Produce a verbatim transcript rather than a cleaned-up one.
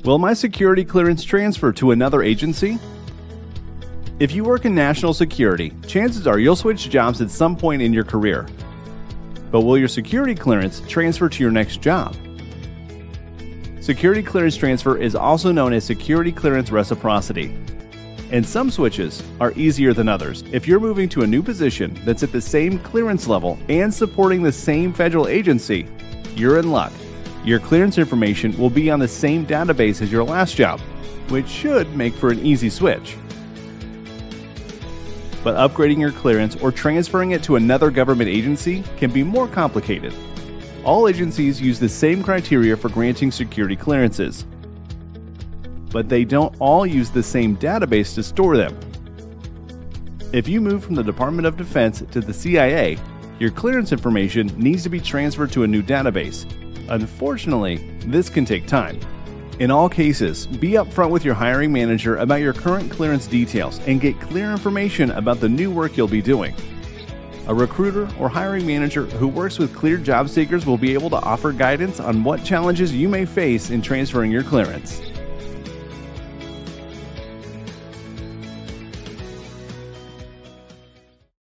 Will my security clearance transfer to another agency? If you work in national security, chances are you'll switch jobs at some point in your career. But will your security clearance transfer to your next job? Security clearance transfer is also known as security clearance reciprocity. And some switches are easier than others. If you're moving to a new position that's at the same clearance level and supporting the same federal agency, you're in luck. Your clearance information will be on the same database as your last job, which should make for an easy switch. But upgrading your clearance or transferring it to another government agency can be more complicated. All agencies use the same criteria for granting security clearances, but they don't all use the same database to store them. If you move from the Department of Defense to the C I A, your clearance information needs to be transferred to a new database. Unfortunately, this can take time. In all cases, be upfront with your hiring manager about your current clearance details and get clear information about the new work you'll be doing. A recruiter or hiring manager who works with cleared job seekers will be able to offer guidance on what challenges you may face in transferring your clearance.